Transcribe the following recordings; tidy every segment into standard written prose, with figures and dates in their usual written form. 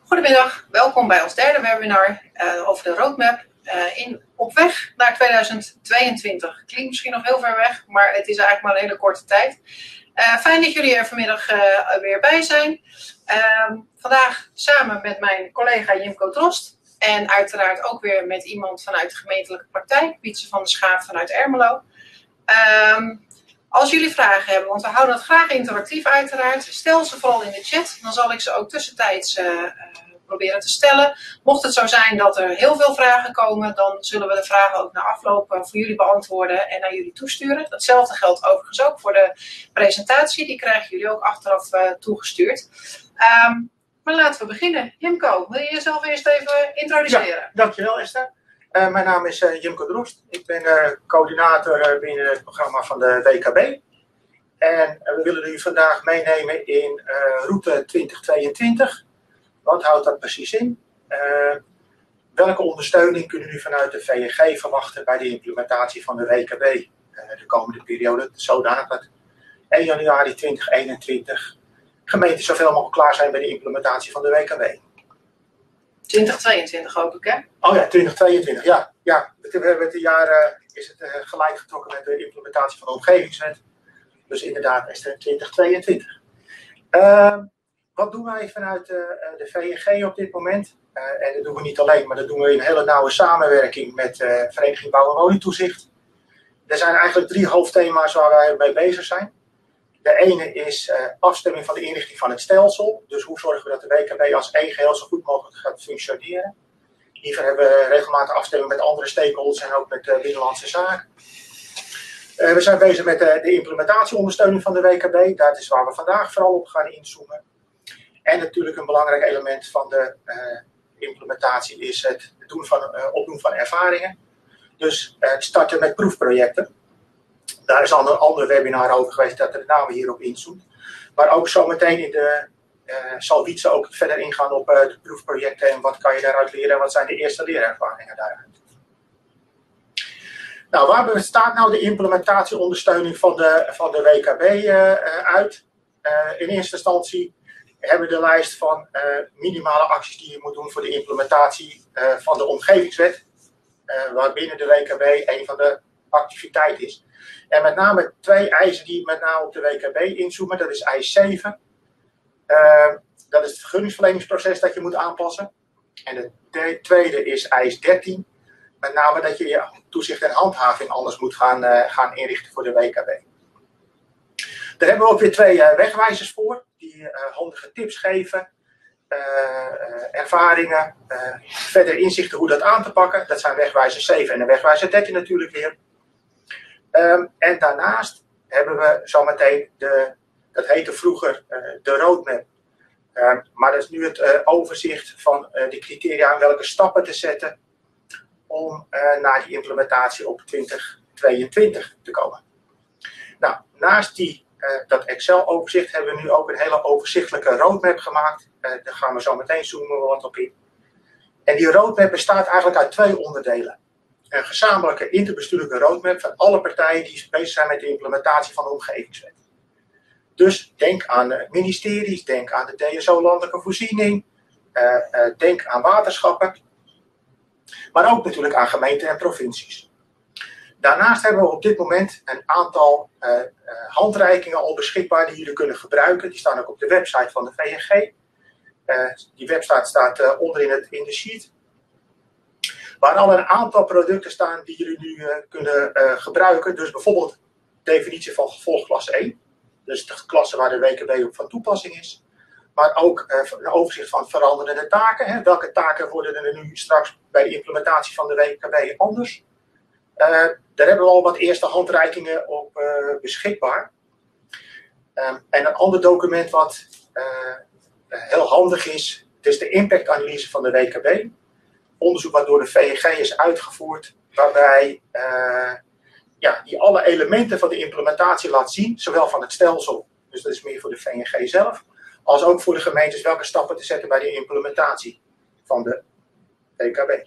Goedemiddag, welkom bij ons derde webinar over de roadmap op weg naar 2022. Klinkt misschien nog heel ver weg, maar het is eigenlijk maar een hele korte tijd. Fijn dat jullie er vanmiddag weer bij zijn. Vandaag samen met mijn collega Jimco Drost en uiteraard ook weer met iemand vanuit de gemeentelijke praktijk, Wietse van der Schaaf vanuit Ermelo. Als jullie vragen hebben, want we houden het graag interactief uiteraard, stel ze vooral in de chat. Dan zal ik ze ook tussentijds proberen te stellen. Mocht het zo zijn dat er heel veel vragen komen, dan zullen we de vragen ook na afloop voor jullie beantwoorden en naar jullie toesturen. Datzelfde geldt overigens ook voor de presentatie. Die krijgen jullie ook achteraf toegestuurd. Maar laten we beginnen. Jimco, wil je jezelf eerst even introduceren? Ja, dankjewel Esther. Mijn naam is Jimco Drost. Ik ben coördinator binnen het programma van de WKB. En we willen u vandaag meenemen in route 2022. Wat houdt dat precies in? Welke ondersteuning kunnen u vanuit de VNG verwachten bij de implementatie van de WKB de komende periode? Zodanig dat 1 januari 2021 gemeenten zoveel mogelijk klaar zijn bij de implementatie van de WKB. 2022 hoop ik, hè? Oh ja, 2022, ja. We hebben het jaar is het gelijk getrokken met de implementatie van de omgevingswet. Dus inderdaad is het 2022. Wat doen wij vanuit de VNG op dit moment? En dat doen we niet alleen, maar dat doen we in hele nauwe samenwerking met Vereniging Bouw en Woningtoezicht. Er zijn eigenlijk 3 hoofdthema's waar wij mee bezig zijn. De ene is afstemming van de inrichting van het stelsel. Dus hoe zorgen we dat de WKB als één geheel zo goed mogelijk gaat functioneren. Hiervoor hebben we regelmatig afstemming met andere stakeholders en ook met Binnenlandse Zaken. We zijn bezig met de implementatieondersteuning van de WKB. Dat is waar we vandaag vooral op gaan inzoomen. En natuurlijk een belangrijk element van de implementatie is het opdoen van ervaringen. Dus het starten met proefprojecten. Daar is al een ander webinar over geweest dat er name hierop inzoomt. Maar ook zometeen zal Wietse ook verder ingaan op de proefprojecten en wat kan je daaruit leren en wat zijn de eerste leerervaringen daaruit. Nou, waar bestaat nou de implementatieondersteuning van de WKB uit? In eerste instantie hebben we de lijst van minimale acties die je moet doen voor de implementatie van de omgevingswet. Waarbinnen de WKB een van de activiteiten is. En met name 2 eisen die met name op de WKB inzoomen. Dat is eis 7. Dat is het vergunningsverleningsproces dat je moet aanpassen. En de tweede is eis 13. Met name dat je je toezicht en handhaving anders moet gaan inrichten voor de WKB. Daar hebben we ook weer 2 wegwijzers voor. Die handige tips geven. Ervaringen. Verder inzichten hoe dat aan te pakken. Dat zijn wegwijzer 7 en de wegwijzer 13 natuurlijk weer. En daarnaast hebben we zometeen dat heette vroeger de roadmap. Maar dat is nu het overzicht van de criteria en welke stappen te zetten om naar die implementatie op 2022 te komen. Nou, naast dat Excel-overzicht hebben we nu ook een hele overzichtelijke roadmap gemaakt. Daar gaan we zo meteen zoomen wat op in. En die roadmap bestaat eigenlijk uit 2 onderdelen. Een gezamenlijke interbestuurlijke roadmap van alle partijen die bezig zijn met de implementatie van de omgevingswet. Dus denk aan ministeries, denk aan de DSO landelijke voorziening, denk aan waterschappen, maar ook natuurlijk aan gemeenten en provincies. Daarnaast hebben we op dit moment een aantal handreikingen al beschikbaar die jullie kunnen gebruiken. Die staan ook op de website van de VNG. Die website staat onderin in de sheet. Waar al een aantal producten staan die jullie nu kunnen gebruiken. Dus bijvoorbeeld definitie van gevolgklasse 1. Dus de klasse waar de WKB op van toepassing is. Maar ook een overzicht van veranderende taken. Hè. Welke taken worden er nu straks bij de implementatie van de WKB anders? Daar hebben we al wat eerste handreikingen op beschikbaar. En een ander document wat heel handig is. Het is de impactanalyse van de WKB. Onderzoek wat door de VNG is uitgevoerd, waarbij die alle elementen van de implementatie laat zien, zowel van het stelsel, dus dat is meer voor de VNG zelf, als ook voor de gemeentes welke stappen te zetten bij de implementatie van de WKB.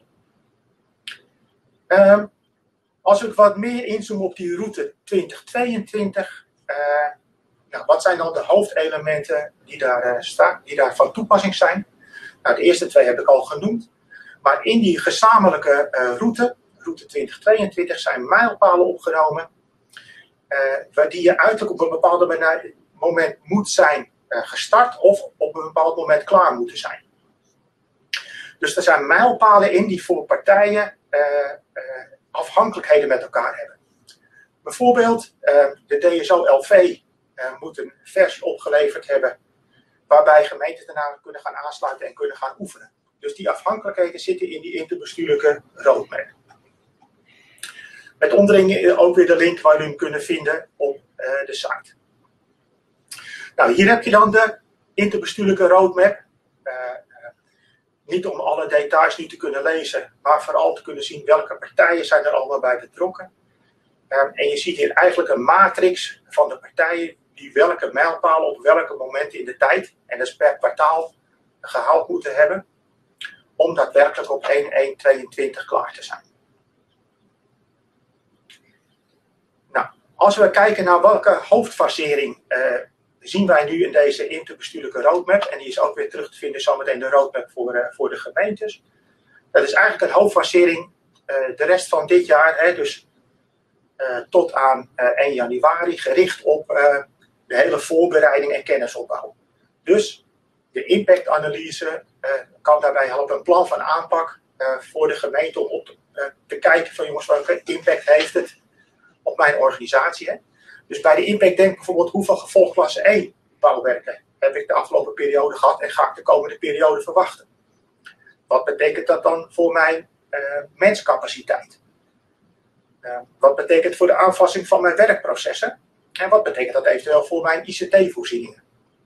Als we wat meer inzoomen op die route 2022, wat zijn dan de hoofdelementen die daar van toepassing zijn? Nou, de eerste 2 heb ik al genoemd. Maar in die gezamenlijke route 2022, zijn mijlpalen opgenomen. Die je uiterlijk op een bepaald moment moet zijn gestart of op een bepaald moment klaar moeten zijn. Dus er zijn mijlpalen in die voor partijen afhankelijkheden met elkaar hebben. Bijvoorbeeld, de DSO-LV moet een versie opgeleverd hebben waarbij gemeenten daarna kunnen gaan aansluiten en kunnen gaan oefenen. Dus die afhankelijkheden zitten in die interbestuurlijke roadmap. Met onderin ook weer de link waar jullie hem kunnen vinden op de site. Nou, hier heb je dan de interbestuurlijke roadmap. Niet om alle details nu te kunnen lezen, maar vooral te kunnen zien welke partijen zijn er allemaal bij betrokken. En je ziet hier eigenlijk een matrix van de partijen die welke mijlpalen op welke momenten in de tijd, en dat is per kwartaal, gehaald moeten hebben, om daadwerkelijk op 1/1/22 klaar te zijn. Nou, als we kijken naar welke hoofdfasering zien wij nu in deze interbestuurlijke roadmap, en die is ook weer terug te vinden zometeen de roadmap voor de gemeentes. Dat is eigenlijk een hoofdfasering de rest van dit jaar, dus tot aan 1 januari, gericht op de hele voorbereiding en kennisopbouw. Dus de impactanalyse kan daarbij helpen, een plan van aanpak voor de gemeente om op te kijken van jongens, welke impact heeft het op mijn organisatie. Hè? Dus bij de impact denk bijvoorbeeld hoeveel gevolgklasse 1 bouwwerken heb ik de afgelopen periode gehad en ga ik de komende periode verwachten. Wat betekent dat dan voor mijn menscapaciteit? Wat betekent het voor de aanpassing van mijn werkprocessen? En wat betekent dat eventueel voor mijn ICT-voorzieningen?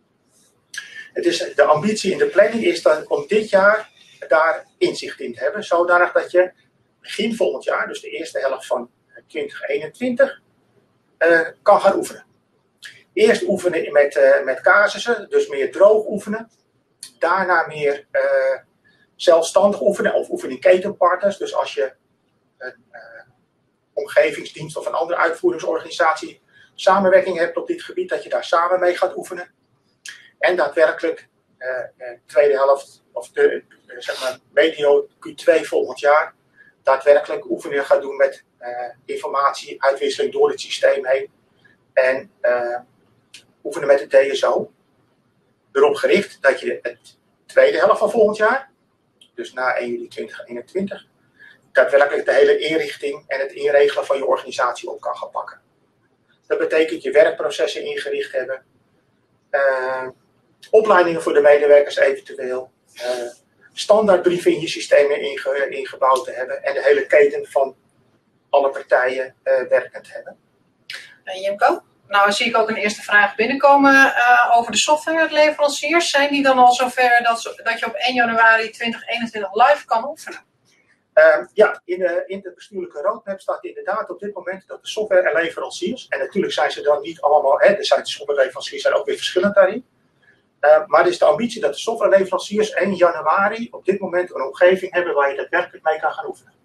De ambitie in de planning is dan om dit jaar daar inzicht in te hebben, zodanig dat je begin volgend jaar, dus de eerste helft van 2021, kan gaan oefenen. Eerst oefenen met casussen, dus meer droog oefenen. Daarna meer zelfstandig oefenen of oefenen in ketenpartners. Dus als je een omgevingsdienst of een andere uitvoeringsorganisatie samenwerking hebt op dit gebied, dat je daar samen mee gaat oefenen. En daadwerkelijk tweede helft of zeg maar medio Q2 volgend jaar daadwerkelijk oefeningen gaat doen met informatie-uitwisseling door het systeem heen. En oefenen met de DSO. Erop gericht dat je het tweede helft van volgend jaar, dus na 1 juli 2021, daadwerkelijk de hele inrichting en het inregelen van je organisatie op kan gaan pakken. Dat betekent je werkprocessen ingericht hebben, opleidingen voor de medewerkers eventueel, standaardbrieven in je systemen ingebouwd te hebben en de hele keten van alle partijen werkend hebben. Jimco? Nou zie ik ook een eerste vraag binnenkomen over de softwareleveranciers. Zijn die dan al zover dat je op 1 januari 2021 live kan oefenen? Ja, in de bestuurlijke roadmap staat inderdaad op dit moment dat de softwareleveranciers, en natuurlijk zijn ze dan niet allemaal, er zijn de softwareleveranciers zijn ook weer verschillend daarin. Maar het is de ambitie dat de softwareleveranciers 1 januari op dit moment een omgeving hebben waar je daadwerkelijk mee kan gaan oefenen.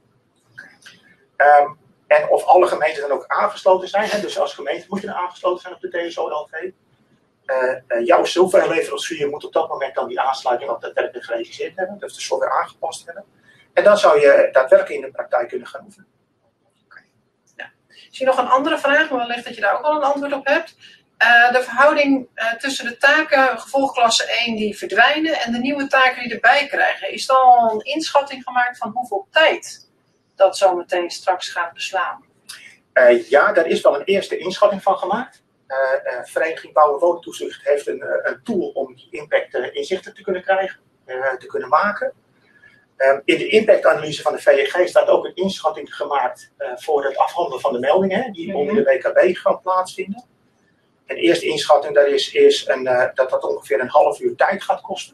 En of alle gemeenten dan ook aangesloten zijn, dus als gemeente moet je dan aangesloten zijn op de DSO-LV. Jouw softwareleverancier moet op dat moment dan die aansluiting ook daadwerkelijk gerealiseerd hebben, dus de software aangepast hebben. En dan zou je daadwerkelijk in de praktijk kunnen gaan oefenen. Okay. Ja. Ik zie nog een andere vraag, maar wellicht dat je daar ook al een antwoord op hebt. De verhouding tussen de taken gevolgklasse 1 die verdwijnen en de nieuwe taken die erbij krijgen. Is er al een inschatting gemaakt van hoeveel tijd dat zo meteen straks gaat beslaan? Ja, daar is wel een eerste inschatting van gemaakt. Vereniging Bouw- en Woningtoezicht heeft een tool om die impact inzichten te kunnen krijgen, te kunnen maken. In de impactanalyse van de VEG staat ook een inschatting gemaakt voor het afhandelen van de meldingen die onder de WKB gaan plaatsvinden. En de eerste inschatting daar is dat ongeveer een half uur tijd gaat kosten.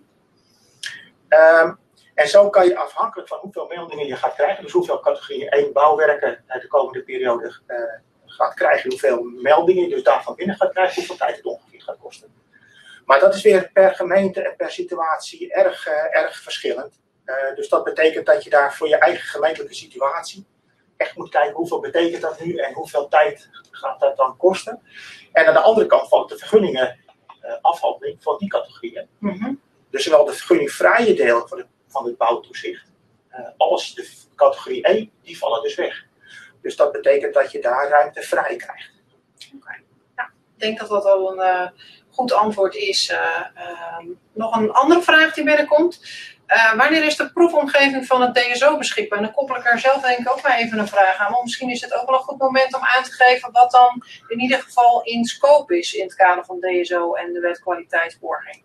En zo kan je afhankelijk van hoeveel meldingen je gaat krijgen, dus hoeveel categorieën 1 bouwwerken de komende periode gaat krijgen, hoeveel meldingen je dus daarvan binnen gaat krijgen, hoeveel tijd het ongeveer gaat kosten. Maar dat is weer per gemeente en per situatie erg verschillend. Dus dat betekent dat je daar voor je eigen gemeentelijke situatie echt moet kijken hoeveel betekent dat nu en hoeveel tijd gaat dat dan kosten. En aan de andere kant van de vergunningen afhandeling van die categorieën. Dus zowel de vergunningvrije deel van het bouwtoezicht als de categorie 1, die vallen dus weg. Dus dat betekent dat je daar ruimte vrij krijgt. Okay. Ja, ik denk dat dat al een goed antwoord is. Nog een andere vraag die binnenkomt. Wanneer is de proefomgeving van het DSO beschikbaar? En dan koppel ik er zelf denk ik ook maar even een vraag aan. Maar misschien is het ook wel een goed moment om aan te geven wat dan in ieder geval in scope is in het kader van DSO en de wet kwaliteitsborging.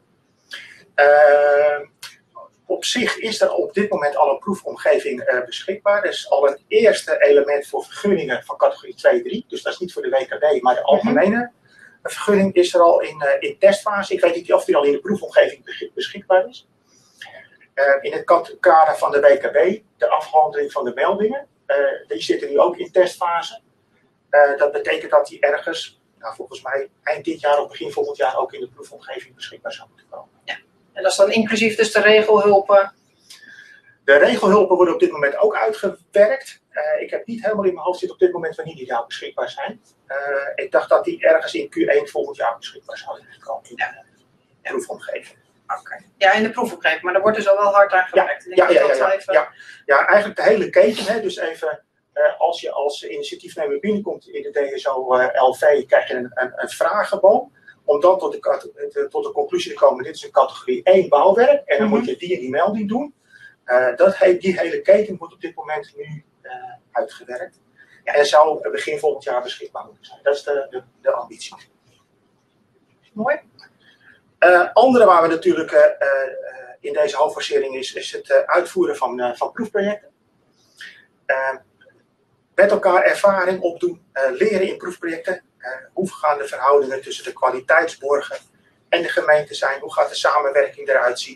Op zich is er op dit moment al een proefomgeving beschikbaar. Dat is al een eerste element voor vergunningen van categorie 2, 3. Dus dat is niet voor de WKB, maar de algemene vergunning is er al in testfase. Ik weet niet of die al in de proefomgeving beschikbaar is. In het kader van de WKB, de afhandeling van de meldingen, die zitten nu ook in testfase. Dat betekent dat die ergens, volgens mij eind dit jaar of begin volgend jaar ook in de proefomgeving beschikbaar zou moeten komen. Ja. En dat is dan inclusief dus de regelhulpen? De regelhulpen worden op dit moment ook uitgewerkt. Ik heb niet helemaal in mijn hoofd zitten op dit moment wanneer die daar beschikbaar zijn. Ik dacht dat die ergens in Q1 volgend jaar beschikbaar zouden komen in de proefomgeving. Okay. Ja, in de proefomgeving, maar daar wordt dus al wel hard aan gewerkt. Ja, eigenlijk de hele keten. Hè, dus even, als je als initiatiefnemer binnenkomt in de DSO LV, krijg je een vragenboom. Om dan tot de conclusie te komen, dit is een categorie 1 bouwwerk. En dan moet je die en die melding doen. Die hele keten wordt op dit moment nu uitgewerkt. En zou begin volgend jaar beschikbaar moeten zijn. Dat is de ambitie. Mooi. Andere waar we natuurlijk in deze hoofdfasering is het uitvoeren van proefprojecten. Met elkaar ervaring opdoen, leren in proefprojecten. Hoe gaan de verhoudingen tussen de kwaliteitsborgen en de gemeente zijn? Hoe gaat de samenwerking eruit zien?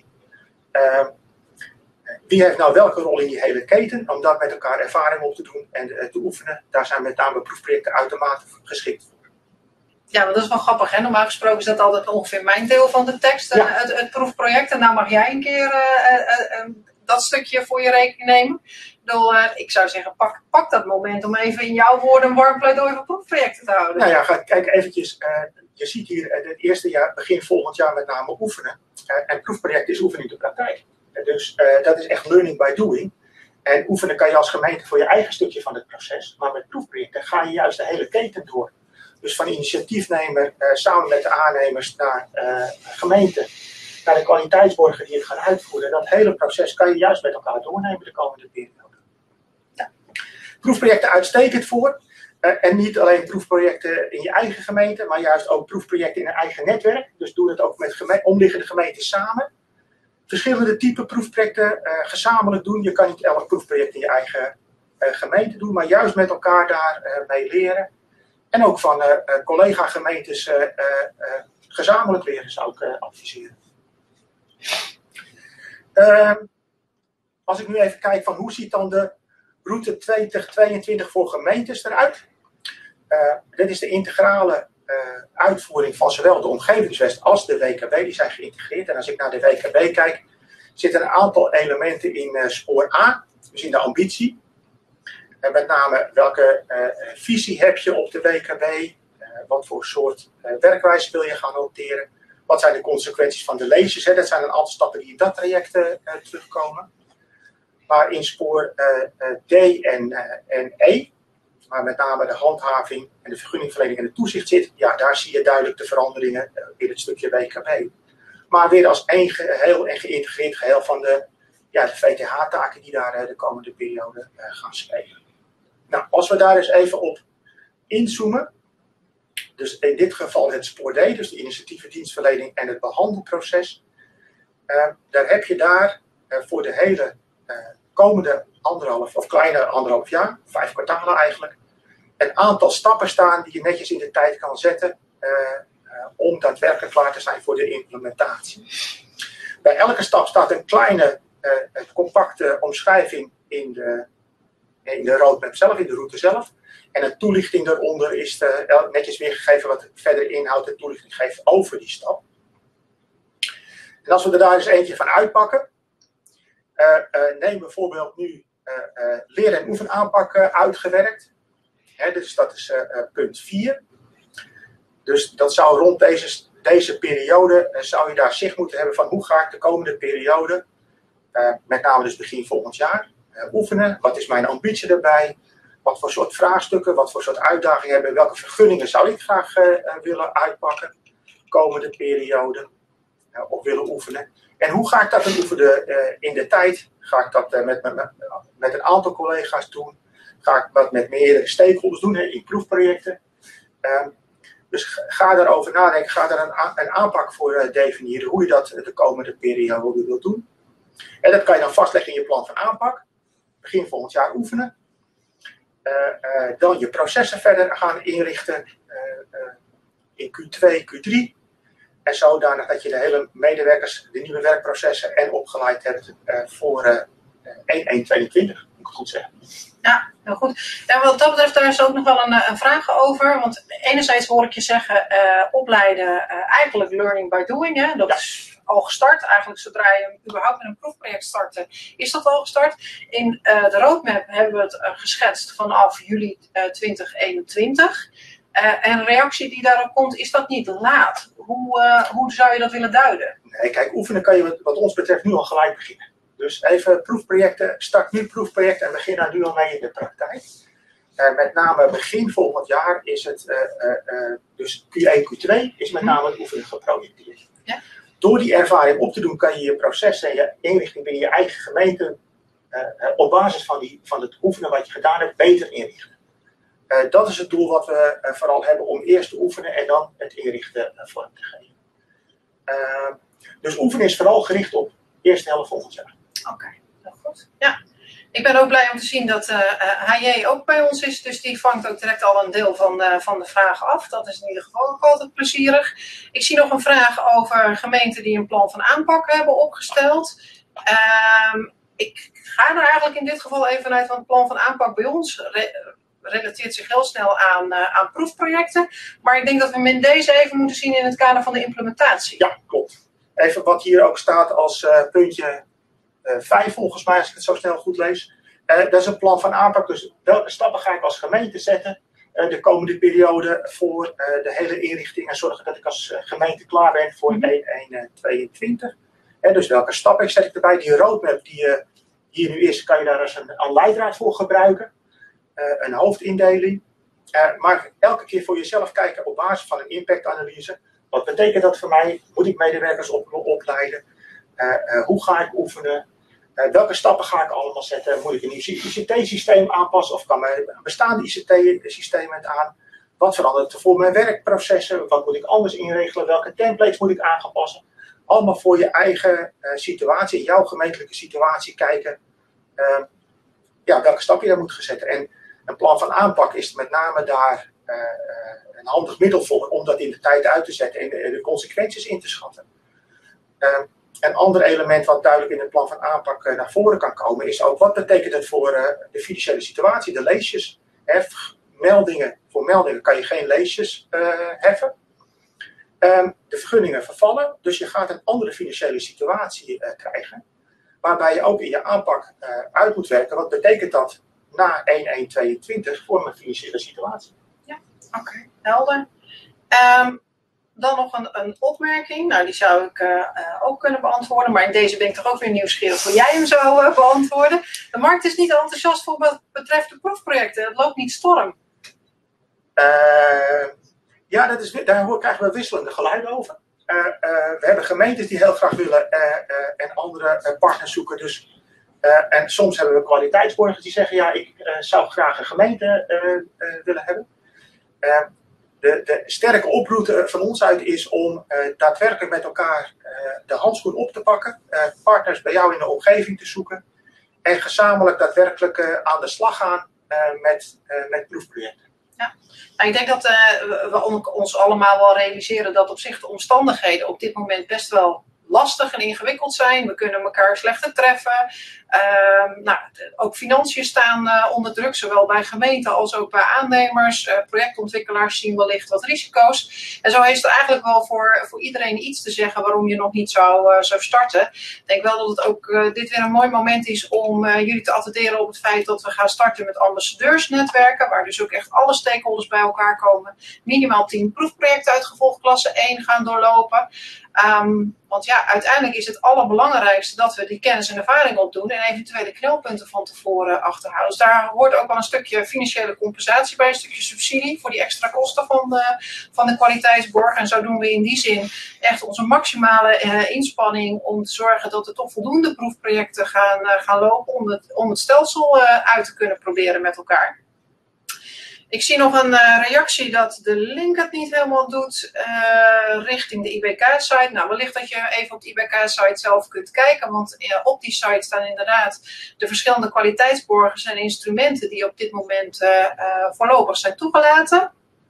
Wie heeft nou welke rol in die hele keten? Om daar met elkaar ervaring op te doen en te oefenen. Daar zijn met name proefprojecten uitermate geschikt voor. Ja, want dat is wel grappig. Hè? Normaal gesproken is dat altijd ongeveer mijn deel van de tekst. Ja. Het proefproject. En nou mag jij een keer dat stukje voor je rekening nemen. Ik zou zeggen, pak dat moment om even in jouw woorden een warm pleidooi voor proefprojecten te houden. Nou ja, kijk eventjes. Je ziet hier het eerste jaar, begin volgend jaar met name oefenen. En proefproject is oefening in de praktijk. Dus dat is echt learning by doing. En oefenen kan je als gemeente voor je eigen stukje van het proces. Maar met proefprojecten ga je juist de hele keten door. Dus van initiatiefnemer samen met de aannemers naar gemeente, naar de kwaliteitsborger die het gaan uitvoeren. Dat hele proces kan je juist met elkaar doornemen de komende periode. Ja. Proefprojecten uitstekend voor. En niet alleen proefprojecten in je eigen gemeente, maar juist ook proefprojecten in een eigen netwerk. Dus doe het ook met omliggende gemeenten samen. Verschillende typen proefprojecten gezamenlijk doen. Je kan niet elk proefproject in je eigen gemeente doen, maar juist met elkaar daarmee leren. En ook van collega-gemeentes gezamenlijk leren zou ik adviseren. Als ik nu even kijk van hoe ziet dan de route 2022 voor gemeentes eruit. Dit is de integrale uitvoering van zowel de omgevingswet als de WKB. Die zijn geïntegreerd. En als ik naar de WKB kijk, zitten een aantal elementen in spoor A. Dus in de ambitie. En met name welke visie heb je op de WKB? Wat voor soort werkwijze wil je gaan hanteren? Wat zijn de consequenties van de leases? Dat zijn een aantal stappen die in dat traject terugkomen. Maar in spoor D en E, waar met name de handhaving en de vergunningverlening en de toezicht zit, ja, daar zie je duidelijk de veranderingen in het stukje WKB. Maar weer als één geheel en geïntegreerd geheel van de VTH-taken die daar de komende periode gaan spelen. Nou, als we daar eens even op inzoomen, dus in dit geval het spoor D, dus de initiatieve dienstverlening en het behandelproces, daar heb je daar voor de hele komende kleine anderhalf jaar, 5 kwartalen eigenlijk, een aantal stappen staan die je netjes in de tijd kan zetten om daadwerkelijk klaar te zijn voor de implementatie. Bij elke stap staat een kleine, compacte omschrijving in de roadmap zelf, in de route zelf. En een toelichting daaronder is netjes weergegeven wat verder inhoud en toelichting geeft over die stap. En als we er daar eens eentje van uitpakken, neem bijvoorbeeld nu leren en oefen aanpakken uitgewerkt. Dus dat is punt 4. Dus dat zou rond deze periode zou je daar zicht moeten hebben van hoe ga ik de komende periode, met name dus begin volgend jaar, oefenen. Wat is mijn ambitie daarbij? Wat voor soort vraagstukken, wat voor soort uitdagingen hebben, welke vergunningen zou ik graag willen uitpakken de komende periode of willen oefenen. En hoe ga ik dat dan oefenen in de tijd? Ga ik dat met een aantal collega's doen? Ga ik dat met meerdere stakeholders doen in proefprojecten? Dus ga daarover nadenken, ga daar een aanpak voor definiëren hoe je dat de komende periode wilt doen. En dat kan je dan vastleggen in je plan van aanpak. Begin volgend jaar oefenen. Dan je processen verder gaan inrichten in Q2, Q3. En zodanig dat je de hele medewerkers, de nieuwe werkprocessen en opgeleid hebt voor 1/1/22, moet ik goed zeggen. Ja, heel goed. En wat dat betreft, daar is ook nog wel een vraag over. Want enerzijds hoor ik je zeggen, opleiden eigenlijk learning by doing. Hè? Dat is al gestart. Eigenlijk zodra je überhaupt met een proefproject startte, is dat al gestart. In de roadmap hebben we het geschetst vanaf juli 2021. En een reactie die daarop komt, is dat niet laat? Hoe zou je dat willen duiden? Nee, kijk, oefenen kan je wat ons betreft nu al gelijk beginnen. Dus even proefprojecten, start nu proefprojecten en begin daar nu al mee in de praktijk. Met name begin volgend jaar is het, dus Q1, Q2, is met name het oefenen geprojecteerd. Ja. Door die ervaring op te doen kan je je processen en je inrichting binnen je eigen gemeente op basis van het oefenen wat je gedaan hebt beter inrichten. Dat is het doel wat we vooral hebben om eerst te oefenen en dan het inrichten vorm te geven. Dus oefenen is vooral gericht op de eerste helft volgend jaar. Oké, heel goed. Ja. Ik ben ook blij om te zien dat HJ ook bij ons is, dus die vangt ook direct al een deel van de vragen af. Dat is in ieder geval ook altijd plezierig. Ik zie nog een vraag over gemeenten die een plan van aanpak hebben opgesteld. Ik ga er eigenlijk in dit geval even uit, want het plan van aanpak bij ons relateert zich heel snel aan proefprojecten. Maar ik denk dat we hem in deze even moeten zien in het kader van de implementatie. Ja, klopt. Even wat hier ook staat als puntje 5 volgens mij, als ik het zo snel goed lees. Dat is een plan van aanpak. Dus welke stappen ga ik als gemeente zetten de komende periode voor de hele inrichting. En zorgen dat ik als gemeente klaar ben voor 1/1/22. Dus welke stappen zet ik erbij. Die roadmap die hier nu is, kan je daar als een leidraad voor gebruiken. Een hoofdindeling. Maar elke keer voor jezelf kijken op basis van een impactanalyse. Wat betekent dat voor mij? Moet ik medewerkers opleiden? Hoe ga ik oefenen? Welke stappen ga ik allemaal zetten? Moet ik een ICT-systeem aanpassen of kan mijn bestaande ICT-systeem het aan? Wat verandert er voor mijn werkprocessen? Wat moet ik anders inregelen? Welke templates moet ik aanpassen? Allemaal voor je eigen situatie, jouw gemeentelijke situatie kijken. Welke stap je daar moet zetten. En een plan van aanpak is met name daar een handig middel voor om dat in de tijd uit te zetten en de consequenties in te schatten. Een ander element wat duidelijk in het plan van aanpak naar voren kan komen is ook wat betekent het voor de financiële situatie, de leesjes. Voor meldingen kan je geen leesjes heffen. De vergunningen vervallen, dus je gaat een andere financiële situatie krijgen. Waarbij je ook in je aanpak uit moet werken. Wat betekent dat na 1/1/22 voor mijn financiële situatie? Ja, oké, helder. Dan nog een opmerking. Nou, die zou ik ook kunnen beantwoorden. Maar in deze ben ik toch ook weer nieuwsgierig hoe jij hem zou beantwoorden. De markt is niet enthousiast voor wat betreft de proefprojecten. Het loopt niet storm. Ja, daar krijgen we wisselende geluiden over. We hebben gemeentes die heel graag willen en andere partners zoeken. Dus, en soms hebben we kwaliteitsborgers die zeggen, ja, ik zou graag een gemeente willen hebben. De sterke oproep van ons uit is om daadwerkelijk met elkaar de handschoen op te pakken. Partners bij jou in de omgeving te zoeken. En gezamenlijk daadwerkelijk aan de slag gaan met proefprojecten. Ja. Nou, ik denk dat we ons allemaal wel realiseren dat op zich de omstandigheden op dit moment best wel lastig en ingewikkeld zijn. We kunnen elkaar slechter treffen. Ook financiën staan onder druk, zowel bij gemeenten als ook bij aannemers. Projectontwikkelaars zien wellicht wat risico's. En zo is er eigenlijk wel voor iedereen iets te zeggen waarom je nog niet zou starten. Ik denk wel dat het ook dit weer een mooi moment is om jullie te attenderen op het feit dat we gaan starten met ambassadeursnetwerken, waar dus ook echt alle stakeholders bij elkaar komen. Minimaal 10 proefprojecten uit gevolgklasse 1 gaan doorlopen. Want ja, uiteindelijk is het allerbelangrijkste dat we die kennis en ervaring opdoen en eventuele knelpunten van tevoren achterhouden. Dus daar hoort ook wel een stukje financiële compensatie bij, een stukje subsidie voor die extra kosten van de kwaliteitsborg. En zo doen we in die zin echt onze maximale inspanning om te zorgen dat er toch voldoende proefprojecten gaan lopen om het stelsel uit te kunnen proberen met elkaar. Ik zie nog een reactie dat de link het niet helemaal doet richting de IBK-site. Nou, wellicht dat je even op de IBK-site zelf kunt kijken, want op die site staan inderdaad de verschillende kwaliteitsborgers en instrumenten die op dit moment voorlopig zijn toegelaten.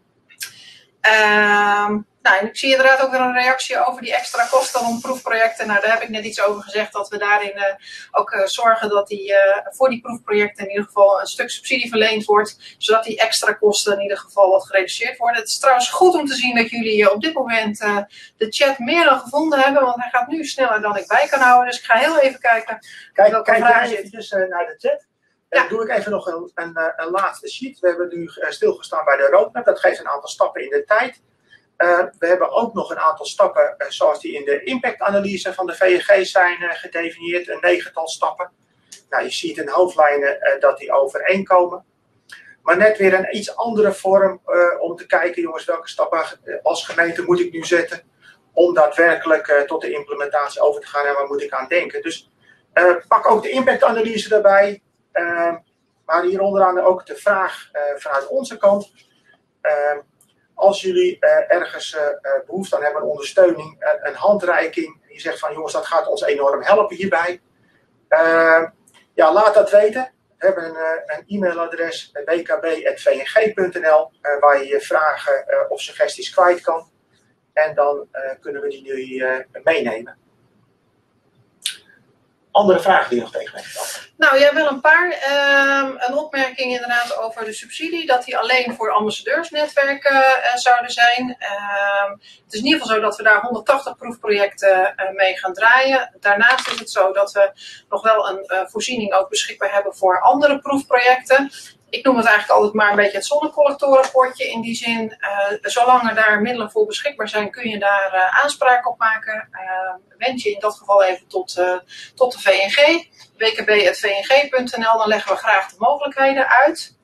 En ik zie inderdaad ook weer een reactie over die extra kosten rond proefprojecten. Nou, daar heb ik net iets over gezegd, dat we daarin ook zorgen dat voor die proefprojecten in ieder geval een stuk subsidie verleend wordt, zodat die extra kosten in ieder geval wat gereduceerd worden. Het is trouwens goed om te zien dat jullie op dit moment de chat meer dan gevonden hebben, want hij gaat nu sneller dan ik bij kan houden. Dus ik ga heel even kijken welke vragen zitten. Kijk naar de chat. Dan doe ik even nog een laatste sheet. We hebben nu stilgestaan bij de roadmap. Dat geeft een aantal stappen in de tijd. We hebben ook nog een aantal stappen zoals die in de impactanalyse van de VNG zijn gedefinieerd. Een 9-tal stappen. Nou, je ziet in hoofdlijnen dat die overeenkomen. Maar net weer een iets andere vorm om te kijken, jongens, welke stappen als gemeente moet ik nu zetten om daadwerkelijk tot de implementatie over te gaan en waar moet ik aan denken. Dus pak ook de impactanalyse erbij. Maar hier onderaan ook de vraag vanuit onze kant. Als jullie ergens behoefte aan hebben, een ondersteuning, een handreiking, en je zegt van jongens, dat gaat ons enorm helpen hierbij. Laat dat weten. We hebben een e-mailadres wkb@vng.nl waar je je vragen of suggesties kwijt kan. En dan kunnen we die nu meenemen. Andere vragen die je nog tegen mij stelt? Nou, jij wil een paar. Een opmerking inderdaad over de subsidie, dat die alleen voor ambassadeursnetwerken zouden zijn. Het is in ieder geval zo dat we daar 180 proefprojecten mee gaan draaien. Daarnaast is het zo dat we nog wel een voorziening ook beschikbaar hebben voor andere proefprojecten. Ik noem het eigenlijk altijd maar een beetje het zonnecollectorenpotje. In die zin, zolang er daar middelen voor beschikbaar zijn, kun je daar aanspraak op maken. Wend je in dat geval even tot de VNG, wkb@vng.nl. Dan leggen we graag de mogelijkheden uit.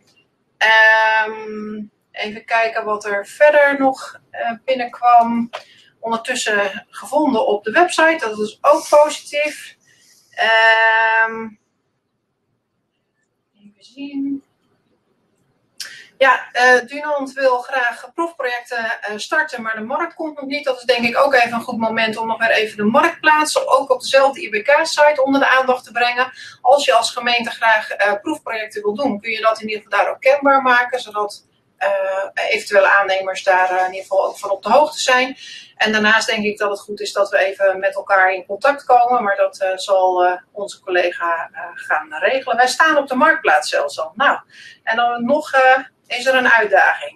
Even kijken wat er verder nog binnenkwam. Ondertussen gevonden op de website, dat is ook positief. Even zien. Ja, Dunant wil graag proefprojecten starten, maar de markt komt nog niet. Dat is denk ik ook even een goed moment om nog weer even de marktplaats ook op dezelfde IBK-site onder de aandacht te brengen. Als je als gemeente graag proefprojecten wil doen, kun je dat in ieder geval daar ook kenbaar maken, zodat eventuele aannemers daar in ieder geval ook van op de hoogte zijn. En daarnaast denk ik dat het goed is dat we even met elkaar in contact komen, maar dat zal onze collega gaan regelen. Wij staan op de marktplaats zelfs al. Nou, en dan nog is er een uitdaging.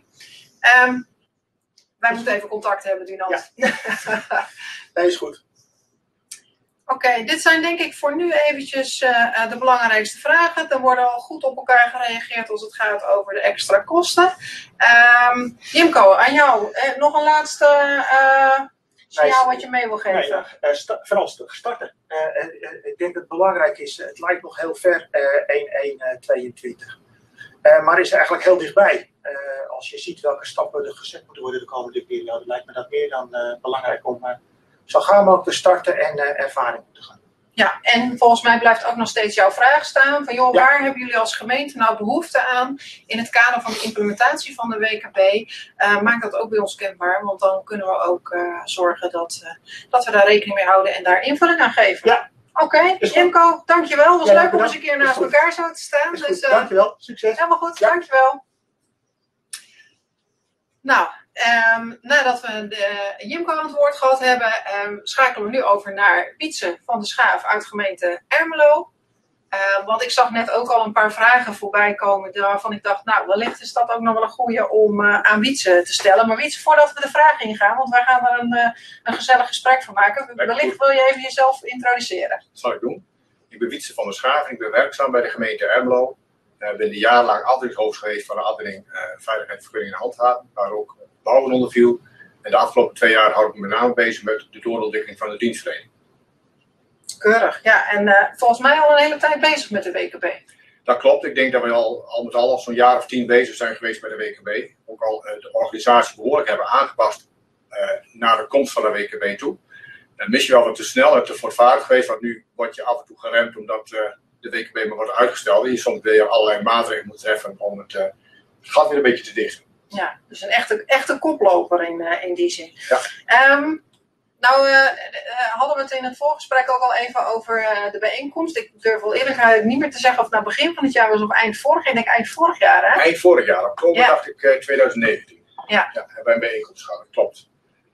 Wij moeten even contact hebben, Dunant. Ja. Nee, is goed. Oké, dit zijn denk ik voor nu eventjes de belangrijkste vragen. Er worden al goed op elkaar gereageerd als het gaat over de extra kosten. Jimco, aan jou nog een laatste signaal wat je mee wil geven. Vooral starten. Ik denk dat het belangrijk is, het lijkt nog heel ver, 1-1-22. Maar is er eigenlijk heel dichtbij. Als je ziet welke stappen er gezet moeten worden de komende periode, lijkt me dat meer dan belangrijk om zo gauw mogelijk te starten en ervaring te gaan. Ja, en volgens mij blijft ook nog steeds jouw vraag staan van waar hebben jullie als gemeente nou behoefte aan in het kader van de implementatie van de WKB? Maak dat ook bij ons kenbaar, want dan kunnen we ook zorgen dat we daar rekening mee houden en daar invulling aan geven. Ja. Oké, Jimco, dankjewel. Het was leuk om eens een keer naast elkaar zo te staan. Dus, dankjewel, succes. Helemaal goed, dankjewel. Nou, nadat we Jimco aan het woord gehad hebben, schakelen we nu over naar Wietse van de Schaaf uit gemeente Ermelo. Want ik zag net ook al een paar vragen voorbij komen waarvan ik dacht, nou, wellicht is dat ook nog wel een goede om aan Wietse te stellen. Maar Wietse, voordat we de vragen ingaan, want wij gaan er een gezellig gesprek van maken. Wellicht wil je even jezelf introduceren. Dat zal ik doen. Ik ben Wietse van der Schaven, ik ben werkzaam bij de gemeente Ermelo. Ik ben jarenlang afdelingshoofd geweest van de afdeling Veiligheid, Vergunning en Handhaving, waar ook bouwen onder viel. En de afgelopen 2 jaar hou ik me met name bezig met de doorontwikkeling van de dienstverlening. Keurig, ja. En volgens mij al een hele tijd bezig met de WKB. Dat klopt. Ik denk dat we al met al zo'n jaar of 10 bezig zijn geweest met de WKB. Ook al de organisatie behoorlijk hebben aangepast naar de komst van de WKB toe. Misschien wel wat te snel en te voortvaardig geweest, want nu word je af en toe geremd omdat de WKB maar wordt uitgesteld. En je soms weer allerlei maatregelen moet treffen om het gat weer een beetje te dichten. Ja, dus een echte koploper in die zin. Ja. Hadden we het in het voorgesprek ook al even over de bijeenkomst. Ik durf wel eerlijk niet meer te zeggen of het nou begin van het jaar was of eind vorig jaar. Ik denk eind vorig jaar, hè? Eind vorig jaar, oktober dacht ik 2019. Ja. Hebben wij een bijeenkomst gehad, dat klopt.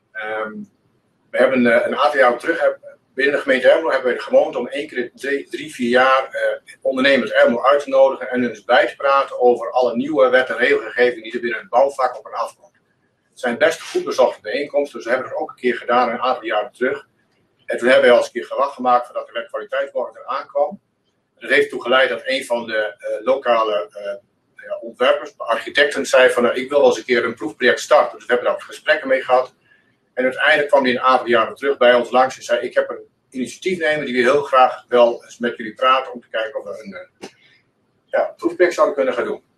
We hebben een aantal jaren terug, binnen de gemeente Ermelo hebben we de gewoonte om 1 keer in 3-4 jaar ondernemers Ermelo uit te nodigen en dus bij te praten over alle nieuwe wet- en regelgeving die er binnen het bouwvak op en afkomt. Het zijn best goed bezochte bijeenkomsten, dus we hebben het ook een keer gedaan een aantal jaren terug. En toen hebben we al eens een keer gewag gemaakt voordat de wet kwaliteitsborg eraan kwam. Dat heeft ertoe geleid dat een van de lokale ontwerpers, architecten, zei van ik wil wel eens een keer een proefproject starten. Dus we hebben daar gesprekken mee gehad. En uiteindelijk kwam hij een aantal jaren terug bij ons langs en zei ik heb een initiatiefnemer die wil heel graag wel eens met jullie praten om te kijken of we een proefproject zouden kunnen gaan doen.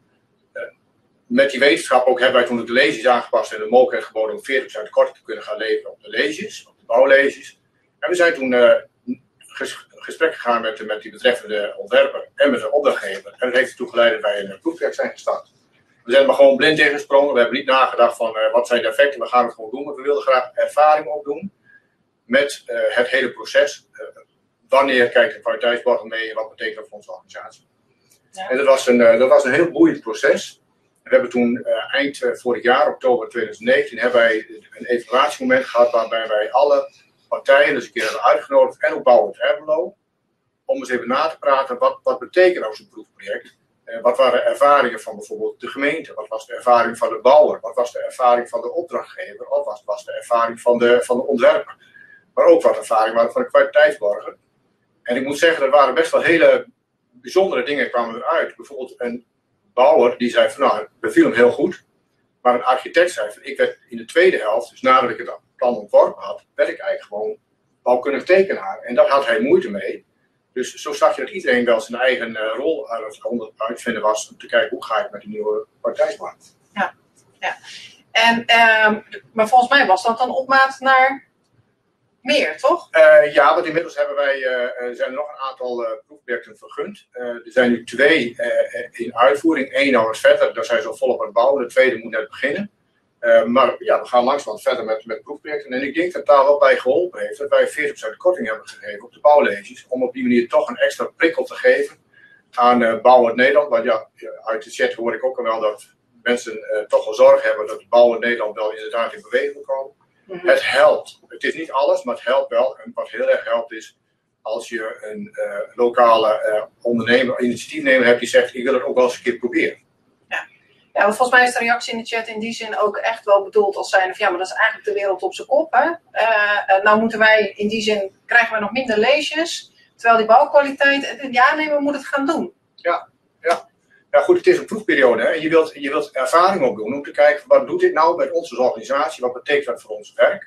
Met die wetenschap ook hebben wij toen de leges aangepast en de mogelijkheid geboden om 40% korting te kunnen gaan leveren op de leges, op de bouwleges. En we zijn toen gesprek gegaan met die betreffende ontwerper en met de opdrachtgever. En dat heeft ertoe geleid dat wij een proefproject zijn gestart. We zijn er maar gewoon blind ingesprongen. We hebben niet nagedacht van wat zijn de effecten, we gaan het gewoon doen. Maar we wilden graag ervaring opdoen met het hele proces. Wanneer kijkt de kwaliteitsborg mee en wat betekent dat voor onze organisatie? Ja. En dat was een heel boeiend proces. We hebben toen eind vorig jaar, oktober 2019, hebben wij een evaluatiemoment gehad waarbij wij alle partijen dus een keer hebben uitgenodigd en ook Bouwend Ermelo om eens even na te praten wat betekent nou zo'n proefproject. Wat waren de ervaringen van bijvoorbeeld de gemeente? Wat was de ervaring van de bouwer? Wat was de ervaring van de opdrachtgever? Of wat was de ervaring van de ontwerper? Maar ook wat ervaring waren van de kwaliteitsborger. En ik moet zeggen, er waren best wel hele bijzondere dingen kwamen eruit. Bijvoorbeeld een bouwer die zei van nou, beviel hem heel goed. Maar een architect zei van ik werd in de tweede helft, dus nadat ik het plan ontworpen had, werd ik eigenlijk gewoon bouwkundig tekenaar. En daar had hij moeite mee. Dus zo zag je dat iedereen wel zijn eigen rol aan het uitvinden was om te kijken hoe ga ik met die nieuwe partijsborg. Ja. En, maar volgens mij was dat dan opmaat naar meer, toch? Ja, want inmiddels zijn er nog een aantal proefprojecten vergund. Er zijn nu 2 in uitvoering. 1 al wat verder, daar zijn ze al volop aan het bouwen. De tweede moet net beginnen. Maar ja, we gaan langzamerhand verder met proefprojecten. En ik denk dat daar wel bij geholpen heeft dat wij 40% korting hebben gegeven op de bouwleges. Om op die manier toch een extra prikkel te geven aan Bouwend Nederland. Want ja, uit de chat hoor ik ook al wel dat mensen toch wel zorg hebben dat Bouwend Nederland wel inderdaad in beweging wil komen. Mm-hmm. Het helpt. Het is niet alles, maar het helpt wel. En wat heel erg helpt is als je een lokale ondernemer, initiatiefnemer hebt die zegt ik wil het ook wel eens een keer proberen. Ja, want volgens mij is de reactie in de chat in die zin ook echt wel bedoeld als zijnde van ja, maar dat is eigenlijk de wereld op zijn kop. Hè? Nou moeten wij in die zin, krijgen we nog minder leesjes, terwijl die bouwkwaliteit, we moeten het gaan doen. Ja. Ja goed, het is een proefperiode hè? En je wilt ervaring opdoen om te kijken wat doet dit nou met onze organisatie, wat betekent dat voor ons werk,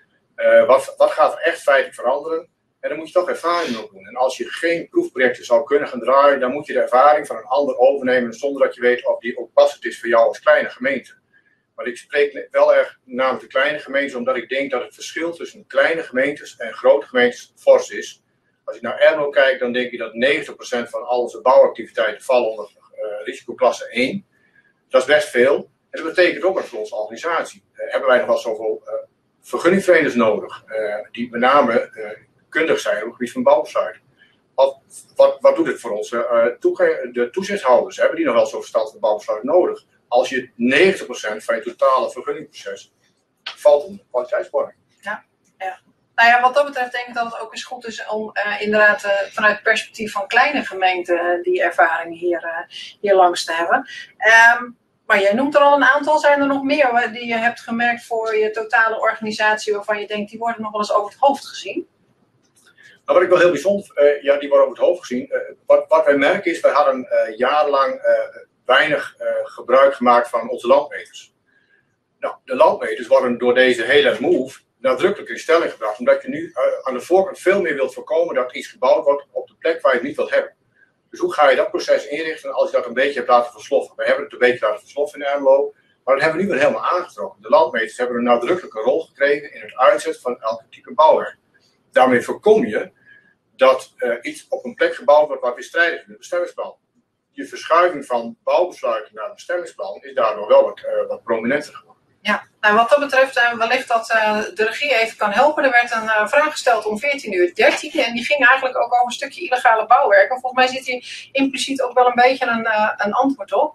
wat gaat er echt feitelijk veranderen. En dan moet je toch ervaring opdoen. En als je geen proefprojecten zou kunnen gaan draaien, dan moet je de ervaring van een ander overnemen zonder dat je weet of die ook passend is voor jou als kleine gemeente. Maar ik spreek wel erg namens de kleine gemeentes, omdat ik denk dat het verschil tussen kleine gemeentes en grote gemeentes fors is. Als je naar Ermelo kijkt, dan denk je dat 90% van al onze bouwactiviteiten vallen onder risicoklasse 1. Dat is best veel. En dat betekent ook dat voor onze organisatie hebben wij nog wel zoveel vergunningverleners nodig, die met name kundig zijn op het gebied van bouwbesluiten. Wat doet het voor ons? De toezichthouders hebben die nog wel zo'n verstand van bouwbesluit nodig. Als je 90% van je totale vergunningproces valt onder kwaliteitsborging. Ja. Nou ja, wat dat betreft denk ik dat het ook eens goed is om inderdaad vanuit het perspectief van kleine gemeenten die ervaring hier langs te hebben. Maar jij noemt er al een aantal. Zijn er nog meer die je hebt gemerkt voor je totale organisatie waarvan je denkt die worden nog wel eens over het hoofd gezien? Nou, wat ik wel heel bijzonder, die worden over het hoofd gezien. Wat wij merken is, wij hadden jarenlang weinig gebruik gemaakt van onze landmeters. Nou, de landmeters worden door deze hele move nadrukkelijk in stelling gebracht, omdat je nu aan de voorkant veel meer wilt voorkomen dat iets gebouwd wordt op de plek waar je het niet wilt hebben. Dus hoe ga je dat proces inrichten als je dat een beetje hebt laten versloffen? We hebben het een beetje laten versloffen in Ermelo, maar dat hebben we nu weer helemaal aangetrokken. De landmeters hebben een nadrukkelijke rol gekregen in het uitzetten van elke type bouwwerk. Daarmee voorkom je dat iets op een plek gebouwd wordt wat weer strijdig is met het bestemmingsplan. Je verschuiving van bouwbesluiten naar het bestemmingsplan is daardoor wel wat prominenter geworden. Ja, nou wat dat betreft, wellicht dat de regie even kan helpen. Er werd een vraag gesteld om 14:13 en die ging eigenlijk ook over een stukje illegale bouwwerk. En volgens mij zit hier impliciet ook wel een beetje een antwoord op.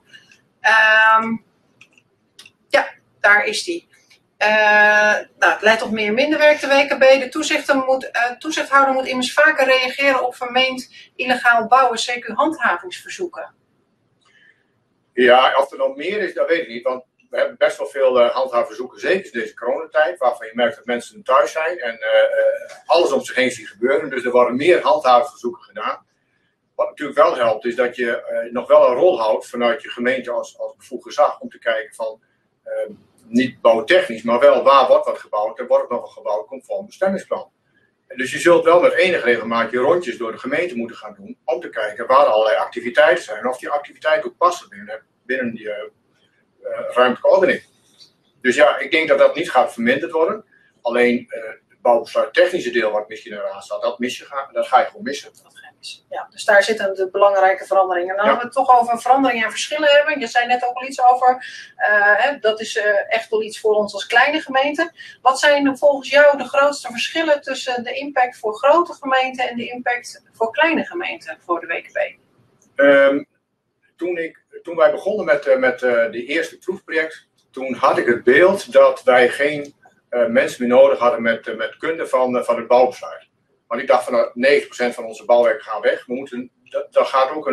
Ja, daar is die. Nou, het leidt tot meer minderwerk de WKB. De toezichthouder moet immers vaker reageren op vermeend illegaal bouwen, CQ handhavingsverzoeken. Ja, of er nog meer is, dat weet ik niet. Want we hebben best wel veel handhavingsverzoeken, zeker in deze coronatijd, waarvan je merkt dat mensen thuis zijn en alles om zich heen ziet gebeuren. Dus er worden meer handhavingsverzoeken gedaan. Wat natuurlijk wel helpt, is dat je nog wel een rol houdt vanuit je gemeente als bevoegd gezag om te kijken van niet bouwtechnisch, maar wel waar wordt wat gebouwd en wordt het nog een gebouwd conform bestemmingsplan. En dus je zult wel met enige regelmaat je rondjes door de gemeente moeten gaan doen om te kijken waar allerlei activiteiten zijn en of die activiteiten ook passen binnen die ruimtelijke ordening. Dus ja, ik denk dat dat niet gaat verminderd worden. Alleen het bouwbesluittechnische deel wat misschien eraan staat, dat ga je gewoon missen. Ja, dus daar zitten de belangrijke veranderingen. Dan hebben we het toch over veranderingen en verschillen hebben. Je zei net ook al iets over, dat is echt wel iets voor ons als kleine gemeente. Wat zijn volgens jou de grootste verschillen tussen de impact voor grote gemeenten en de impact voor kleine gemeenten voor de WKB? Toen wij begonnen met de eerste proefproject, toen had ik het beeld dat wij geen mensen meer nodig hadden met kunde van het bouwbesluit. Want ik dacht van 90% van onze bouwwerken gaan weg. Dan gaat ook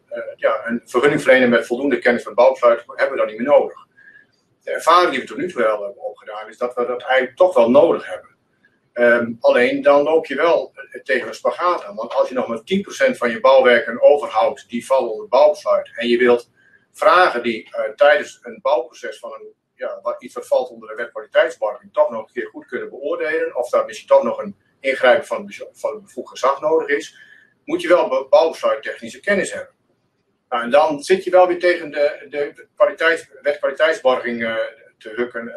een vergunning verlenen met voldoende kennis van het bouwbesluit, hebben we dan niet meer nodig. De ervaring die we tot nu toe wel hebben opgedaan is dat we dat eigenlijk toch wel nodig hebben. Alleen dan loop je wel tegen een spagaat aan. Want als je nog maar 10% van je bouwwerken overhoudt die vallen onder het bouwbesluit. En je wilt vragen die tijdens een bouwproces van iets wat valt onder de wet kwaliteitsborging toch nog een keer goed kunnen beoordelen. Of daar misschien toch nog een ingrijpen van het bevoegd gezag nodig is. Moet je wel bouwbesluittechnische kennis hebben. Nou, en dan zit je wel weer tegen de wet kwaliteitsborging te hukken.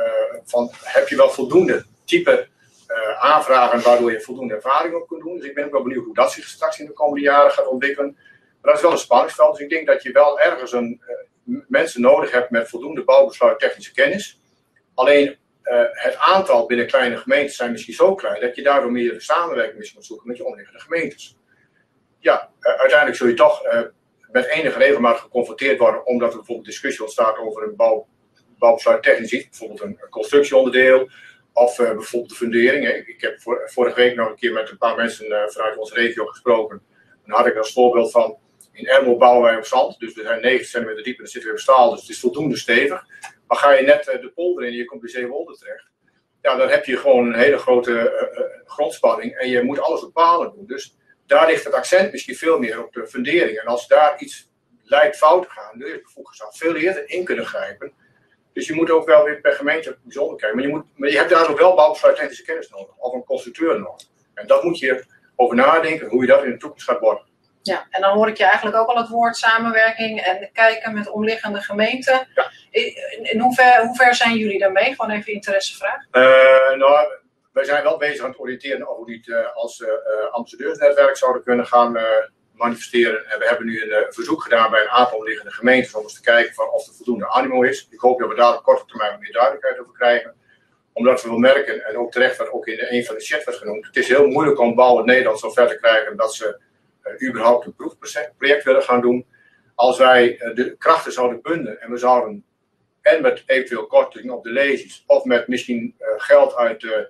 Heb je wel voldoende type aanvragen waardoor je voldoende ervaring op kunt doen. Dus ik ben ook wel benieuwd hoe dat zich straks in de komende jaren gaat ontwikkelen. Maar dat is wel een spanningsveld. Dus ik denk dat je wel ergens mensen nodig hebt met voldoende bouwbesluittechnische kennis. Alleen het aantal binnen kleine gemeentes zijn misschien zo klein dat je daardoor meer de samenwerking moet zoeken met je omliggende gemeentes. Ja, uiteindelijk zul je toch met enige regelmaat geconfronteerd worden omdat er bijvoorbeeld discussie ontstaat over een bouwbesluittechnisch iets, bijvoorbeeld een constructieonderdeel of bijvoorbeeld de fundering. Ik heb vorige week nog een keer met een paar mensen vanuit onze regio gesproken. En dan had ik als voorbeeld van, in Ermelo bouwen wij op zand, dus we zijn 9 centimeter diep en dan zitten we op staal, dus het is voldoende stevig. Maar ga je net de polder in en je komt bij Zeewolde terecht, ja, dan heb je gewoon een hele grote grondspanning en je moet alles op palen doen. Dus daar ligt het accent misschien veel meer op de fundering. En als daar iets lijkt fout te gaan, dan is het bevoegd gezag veel eerder in kunnen grijpen. Dus je moet ook wel weer per gemeente bijzonder kijken. Maar je hebt daar ook wel bouwbesluittechnische kennis nodig, of een constructeur nodig. En dat moet je over nadenken, hoe je dat in de toekomst gaat worden. Ja, en dan hoor ik je eigenlijk ook al het woord samenwerking en kijken met omliggende gemeenten. Ja. In hoe ver zijn jullie daarmee? Gewoon even interessevraag. Nou, wij zijn wel bezig aan het oriënteren of we niet als ambassadeursnetwerk zouden kunnen gaan manifesteren. En we hebben nu een verzoek gedaan bij een aantal omliggende gemeentes om eens te kijken van of er voldoende animo is. Ik hoop dat we daar op korte termijn meer duidelijkheid over krijgen. Omdat we wel merken, en ook terecht wat ook in een van de chat werd genoemd, het is heel moeilijk om bouw in Nederland zo ver te krijgen dat ze überhaupt een proefproject willen gaan doen. Als wij de krachten zouden bundelen en we zouden en met eventueel korting op de leges of met misschien geld uit de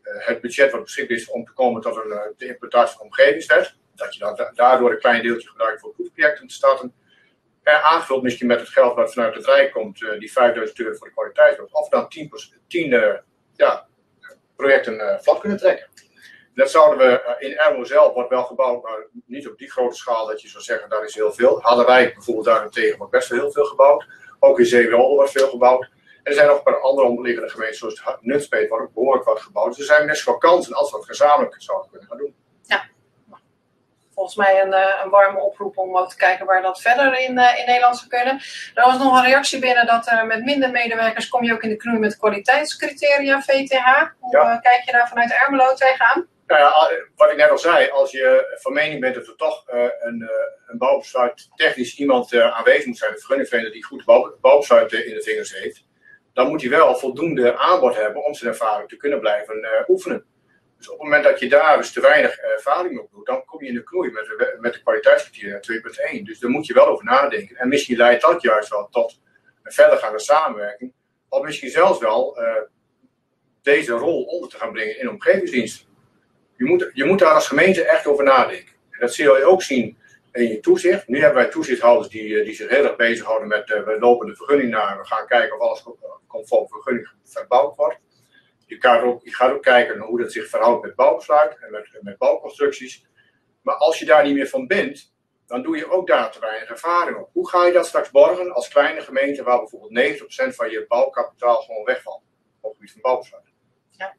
het budget wat beschikbaar is om te komen tot de implementatie van de omgevingswet. Dat je daardoor een klein deeltje gebruikt voor proefprojecten te starten. En aangevuld misschien met het geld wat vanuit het Rijk komt, die €5.000 voor de kwaliteitswet. Of dan 10 projecten vlot kunnen trekken. Dat zouden we in Ermelo zelf, wordt wel gebouwd, maar niet op die grote schaal dat je zou zeggen, daar is heel veel. Harderwijk bijvoorbeeld daarentegen wordt best wel heel veel gebouwd. Ook in Zeewolde wordt veel gebouwd. En er zijn nog een paar andere onderliggende gemeenten, zoals Nunspeet, waar ook behoorlijk wat gebouwd. Dus er zijn best wel kansen als we het gezamenlijk zouden kunnen gaan doen. Ja, volgens mij een warme oproep om ook te kijken waar dat verder in Nederland zou kunnen. Er was nog een reactie binnen dat met minder medewerkers kom je ook in de knoei met kwaliteitscriteria VTH. Hoe kijk je daar vanuit Ermelo tegenaan? Nou ja, wat ik net al zei, als je van mening bent dat er toch een bouwbesluit technisch iemand aanwezig moet zijn, een vergunningverlener die goed bouwbesluit in de vingers heeft, dan moet hij wel voldoende aanbod hebben om zijn ervaring te kunnen blijven oefenen. Dus op het moment dat je daar dus te weinig ervaring op doet, dan kom je in de knoei met de kwaliteitscriteria 2.1. Dus daar moet je wel over nadenken. En misschien leidt dat juist wel tot een verdergaande samenwerking, of misschien zelfs wel deze rol onder te gaan brengen in de omgevingsdienst. Je moet daar als gemeente echt over nadenken. En dat zul je ook zien in je toezicht. Nu hebben wij toezichthouders die zich heel erg bezighouden met we lopen de vergunning na. We gaan kijken of alles conform vergunning verbouwd wordt. Je gaat ook kijken naar hoe dat zich verhoudt met bouwbesluit en met bouwconstructies. Maar als je daar niet meer van bent, dan doe je ook daar te weinig ervaring op. Hoe ga je dat straks borgen als kleine gemeente waar bijvoorbeeld 90% van je bouwkapitaal gewoon wegvalt op het gebied van bouwbesluit? Ja.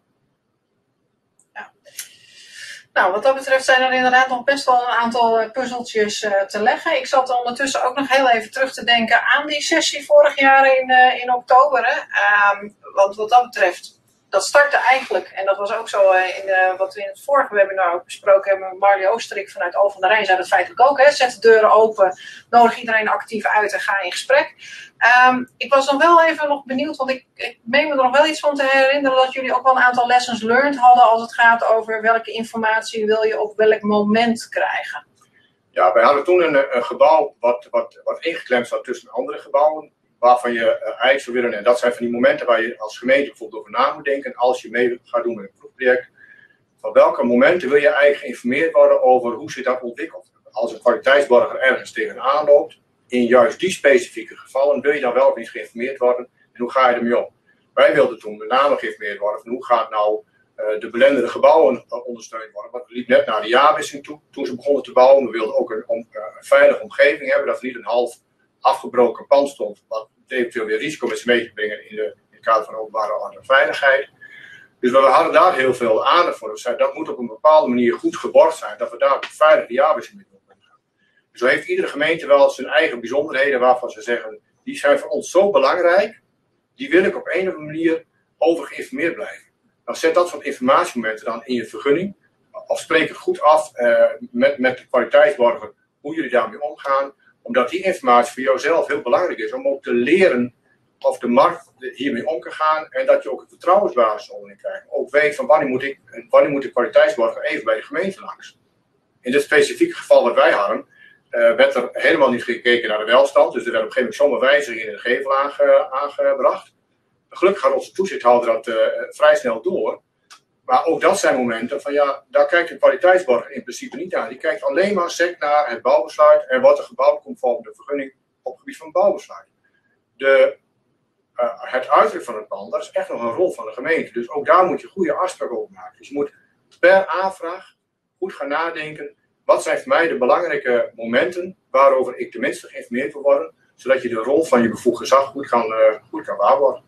Nou, wat dat betreft zijn er inderdaad nog best wel een aantal puzzeltjes te leggen. Ik zat ondertussen ook nog heel even terug te denken aan die sessie vorig jaar in oktober. Want wat dat betreft, dat startte eigenlijk, en dat was ook zo wat we in het vorige webinar ook besproken hebben met Marlie Oosterik vanuit Al van der Rijn, zei dat feitelijk ook. Zet de deuren open, nodig iedereen actief uit en ga in gesprek. Ik was nog wel even benieuwd, want ik meen me er nog wel iets van te herinneren dat jullie ook wel een aantal lessons learned hadden als het gaat over welke informatie wil je op welk moment krijgen. Ja, wij hadden toen een gebouw wat ingeklemd zat tussen andere gebouwen, waarvan je eigenlijk zou willen, en dat zijn van die momenten waar je als gemeente bijvoorbeeld over na moet denken, als je mee gaat doen met een proefproject, van welke momenten wil je eigenlijk geïnformeerd worden over hoe zich dat ontwikkelt. Als een kwaliteitsborger ergens tegenaan loopt, in juist die specifieke gevallen, wil je dan wel of niet geïnformeerd worden en hoe ga je ermee om? Wij wilden toen met name geïnformeerd worden van hoe gaat nou de belendende gebouwen ondersteund worden. Want we liepen net naar de jaarwisseling toe, toen ze begonnen te bouwen. We wilden ook een veilige omgeving hebben, dat er niet een half afgebroken pand stond, wat eventueel weer risico met zich mee te brengen in het kader van openbare orde en veiligheid. Dus we hadden daar heel veel aandacht voor. Dus dat moet op een bepaalde manier goed geborgd zijn, dat we daar veilig de jaarwisseling mee kunnen gaan. Dus zo heeft iedere gemeente wel zijn eigen bijzonderheden waarvan ze zeggen, die zijn voor ons zo belangrijk, die wil ik op een of andere manier over geïnformeerd blijven. Dan zet dat soort informatiemomenten dan in je vergunning, of spreek het goed af met de kwaliteitsborger hoe jullie daarmee omgaan, omdat die informatie voor jouzelf heel belangrijk is om ook te leren of de markt hiermee om kan gaan en dat je ook een vertrouwensbasis onderin krijgt. Ook weet van wanneer moet de kwaliteitsborger even bij de gemeente langs. In dit specifieke geval wat wij hadden, werd er helemaal niet gekeken naar de welstand, dus er werd op een gegeven moment zomaar wijzigingen in de gevel aangebracht. Gelukkig gaat onze toezichthouder dat vrij snel door. Maar ook dat zijn momenten van ja, daar kijkt de kwaliteitsborger in principe niet aan. Die kijkt alleen maar sec naar het bouwbesluit en wat er gebouwd komt volgens de vergunning op het gebied van het bouwbesluit. Het uiterlijk van het pand, dat is echt nog een rol van de gemeente. Dus ook daar moet je goede afspraken over maken. Dus je moet per aanvraag goed gaan nadenken. Wat zijn voor mij de belangrijke momenten waarover ik tenminste geïnformeerd wil worden, zodat je de rol van je bevoegd gezag goed kan waarborgen.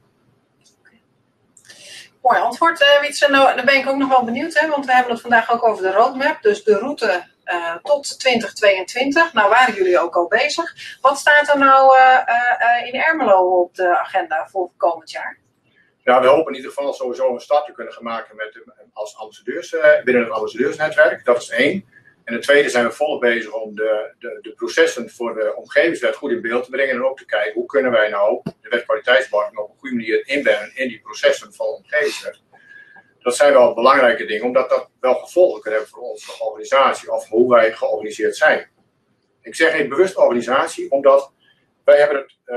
Mooi antwoord, Wietse. Nou, dan ben ik ook nog wel benieuwd, want we hebben het vandaag ook over de roadmap, dus de route tot 2022. Nou waren jullie ook al bezig. Wat staat er nou in Ermelo op de agenda voor komend jaar? Ja, we hopen in ieder geval sowieso een start te kunnen gaan maken als ambassadeurs binnen het ambassadeursnetwerk. Dat is 1. En het tweede zijn we volop bezig om de processen voor de omgevingswet goed in beeld te brengen. En ook te kijken hoe kunnen wij nou de wet kwaliteitsborging op een goede manier inbrengen in die processen van de omgevingswet. Dat zijn wel belangrijke dingen, omdat dat wel gevolgen kan hebben voor onze organisatie of hoe wij georganiseerd zijn. Ik zeg even bewust organisatie, omdat wij hebben het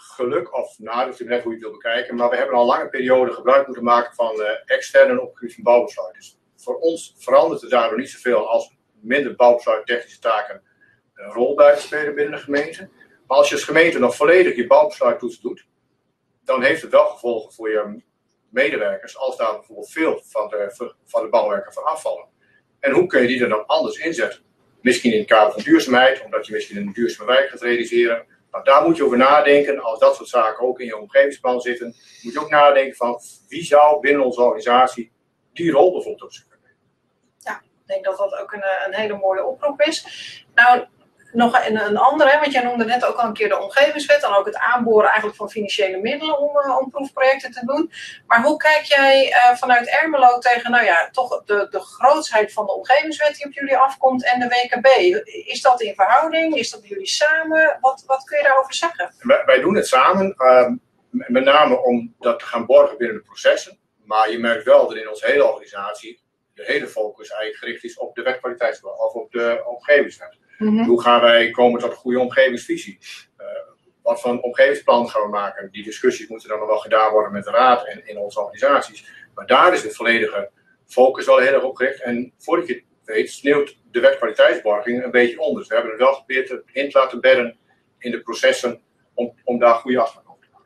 geluk of nadeel, net hoe je het wil bekijken, maar we hebben al lange periode gebruik moeten maken van externen op het gebied van bouwbesluit. Dus voor ons verandert er daardoor niet zoveel als minder bouwbesluit technische taken een rol blijven spelen binnen de gemeente. Maar als je als gemeente nog volledig je bouwbesluittoets doet, dan heeft het wel gevolgen voor je medewerkers als daar bijvoorbeeld veel van de bouwwerken van afvallen. En hoe kun je die er dan anders inzetten? Misschien in het kader van duurzaamheid, omdat je misschien een duurzame wijk gaat realiseren. Nou, daar moet je over nadenken. Als dat soort zaken ook in je omgevingsplan zitten, moet je ook nadenken van wie zou binnen onze organisatie die rol bijvoorbeeld op zich kunnen nemen. Ja, ik denk dat dat ook een hele mooie oproep is. Nou, nog een andere, want jij noemde net ook al een keer de omgevingswet en ook het aanboren eigenlijk van financiële middelen om proefprojecten te doen. Maar hoe kijk jij vanuit Ermelo tegen, nou ja, toch de grootsheid van de omgevingswet die op jullie afkomt en de WKB? Is dat in verhouding? Is dat bij jullie samen? Wat kun je daarover zeggen? Wij doen het samen, met name om dat te gaan borgen binnen de processen. Maar je merkt wel dat in onze hele organisatie de hele focus eigenlijk gericht is op de wetkwaliteitswet of op de omgevingswet. Mm-hmm. Hoe gaan wij komen tot een goede omgevingsvisie? Wat voor een omgevingsplan gaan we maken? Die discussies moeten dan nog wel gedaan worden met de raad en in onze organisaties. Maar daar is de volledige focus wel heel erg op gericht. En voordat je het weet, sneeuwt de wetkwaliteitsborging een beetje onder. Dus we hebben het wel geprobeerd in te laten bedden in de processen om daar goede afspraken over te maken.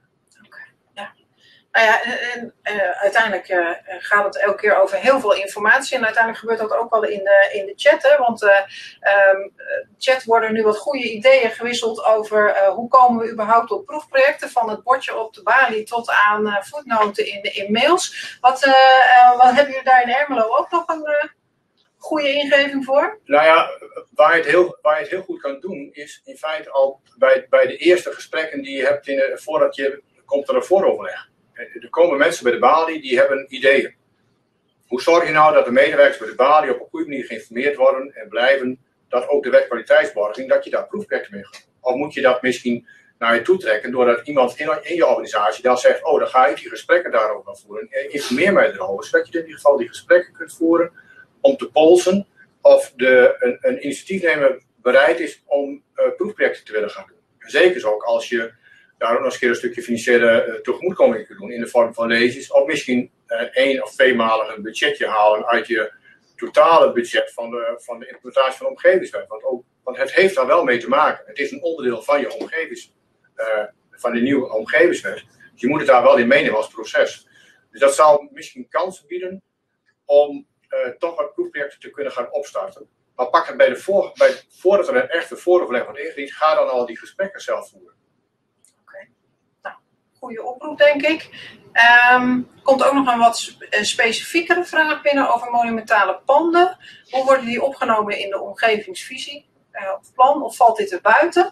Nou ja, uiteindelijk gaat het elke keer over heel veel informatie. En uiteindelijk gebeurt dat ook wel in de chat. Hè? Want chat worden nu wat goede ideeën gewisseld over hoe komen we überhaupt op proefprojecten. Van het bordje op de balie tot aan voetnoten in mails. Wat hebben jullie daar in Ermelo ook nog een goede ingeving voor? Nou ja, waar je het heel goed kan doen is in feite al bij de eerste gesprekken die je hebt voordat je komt er een vooroverleg. Er komen mensen bij de balie die hebben ideeën. Hoe zorg je nou dat de medewerkers bij de balie op een goede manier geïnformeerd worden en blijven dat ook de wetkwaliteitsborging, dat je daar proefprojecten mee gaat? Of moet je dat misschien naar je toe trekken doordat iemand in je organisatie dan zegt, oh, dan ga ik die gesprekken daarover voeren. Informeer mij erover, zodat je in ieder geval die gesprekken kunt voeren om te polsen of een initiatiefnemer bereid is om proefprojecten te willen gaan doen. En zeker zo ook als je daar ook nog eens een keer een stukje financiële tegemoetkoming te doen in de vorm van leges. Of misschien 1 of 2-malig een budgetje halen uit je totale budget van de implementatie van de omgevingswet. Want het heeft daar wel mee te maken. Het is een onderdeel van je van de nieuwe omgevingswet. Dus je moet het daar wel in meenemen als proces. Dus dat zou misschien kansen bieden om toch wat proefprojecten te kunnen gaan opstarten. Maar pak het voordat er een echte vooroverleg wordt ingediend, ga dan al die gesprekken zelf voeren. Goede oproep, denk ik. Komt ook nog een wat specifiekere vraag binnen over monumentale panden. Hoe worden die opgenomen in de omgevingsvisie of plan? Of valt dit er buiten?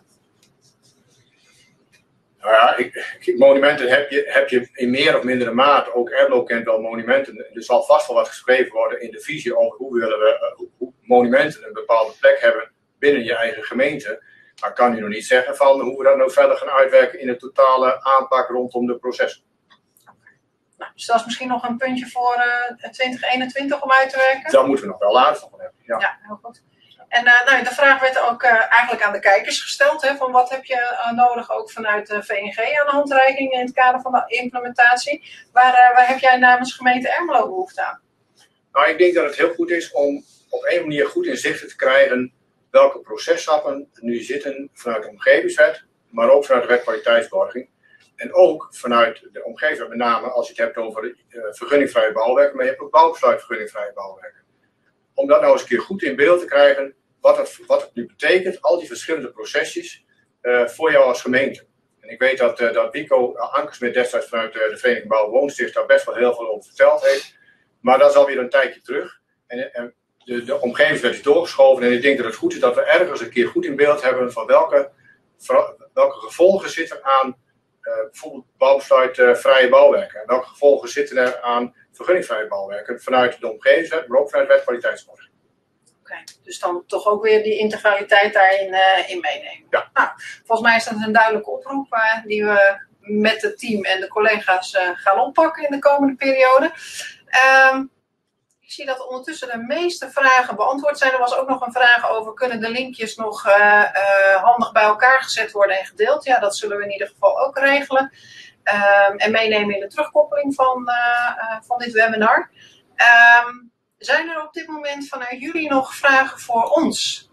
Nou ja, monumenten heb je in meer of mindere mate. Ook Ermelo kent wel monumenten. Er zal vast wel wat geschreven worden in de visie over hoe monumenten een bepaalde plek hebben binnen je eigen gemeente. Maar kan u nog niet zeggen van hoe we dat nou verder gaan uitwerken in de totale aanpak rondom de processen. Nou, dus dat is misschien nog een puntje voor 2021 om uit te werken? Daar moeten we nog wel later van hebben. Ja, heel goed. En de vraag werd ook eigenlijk aan de kijkers gesteld. Hè, van wat heb je nodig ook vanuit de VNG aan de handreiking in het kader van de implementatie. Waar heb jij namens gemeente Ermelo behoefte aan? Nou, ik denk dat het heel goed is om op een manier goed inzicht te krijgen welke processtappen nu zitten vanuit de omgevingswet, maar ook vanuit de wetkwaliteitsborging. En ook vanuit de omgevingswet, met name als je het hebt over vergunningvrije bouwwerken, maar je hebt ook bouwbesluit vergunningvrije bouwwerken. Om dat nou eens een keer goed in beeld te krijgen, wat het nu betekent, al die verschillende procesjes voor jou als gemeente. En ik weet dat Wico Ankersmit destijds vanuit de Vereniging Bouw Woonsticht daar best wel heel veel over verteld heeft. Maar dat is alweer een tijdje terug. En de omgevingswet is doorgeschoven en ik denk dat het goed is dat we ergens een keer goed in beeld hebben van welke gevolgen zitten aan bijvoorbeeld bouwbesluitvrije bouwwerken. En welke gevolgen zitten er aan vergunningvrije bouwwerken vanuit de omgevingswet, maar ook vanuit de wetkwaliteitsborging. Oké, dus dan toch ook weer die integraliteit daarin in meenemen. Ja. Nou, volgens mij is dat een duidelijke oproep die we met het team en de collega's gaan oppakken in de komende periode. Ik zie dat ondertussen de meeste vragen beantwoord zijn. Er was ook nog een vraag over, kunnen de linkjes nog handig bij elkaar gezet worden en gedeeld? Ja, dat zullen we in ieder geval ook regelen. En meenemen in de terugkoppeling van dit webinar. Zijn er op dit moment vanuit jullie nog vragen voor ons?